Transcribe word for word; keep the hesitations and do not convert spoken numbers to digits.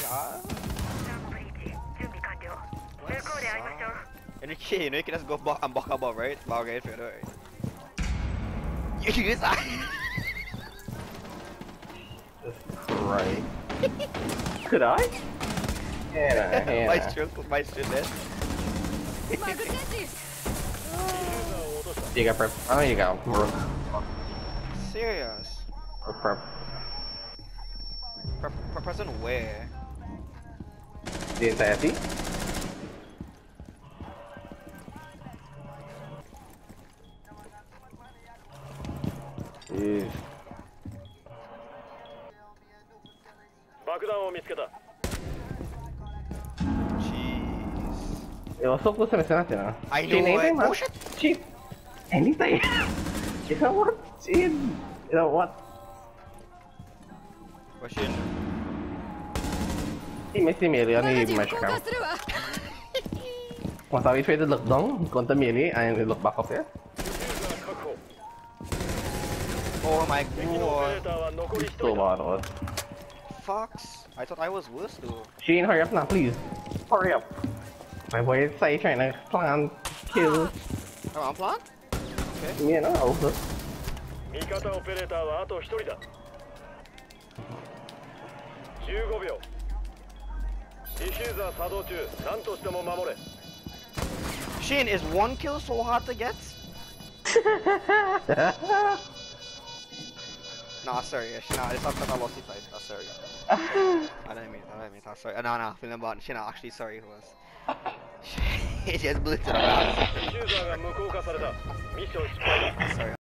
ah. And you, you know you can just go back and back above, right? Back right for right? You use that. Right. Could I? Yeah, yeah. My stroke, my stroke there. You got prep. Oh, you go. Rook. Serious? Rook prep. Pre pre present where? The entirety? Jeez. Jeez. Eu só tô selecionando, né? I know, right? Oh shit! Cheap. Anything. You know what? Chin. You know what? Question. Team si Meli, ano yung measure ka? Once I traded look down, konta Meli, and look back up here. Oh my god. So bad. Fox. I thought I was worse though. Shane, hurry up now, please. Hurry up. My boy is say trying to plan kill. Oh, I'm plan? Okay. Me and I also. Shane, is one kill so hard to get? Nah, sorry, nah, it's not because I lost the fight. Oh, sorry. I didn't mean, I didn't mean that. Sorry. No, no, feeling bad. She not actually sorry it was. He just blitzed it around. Sorry.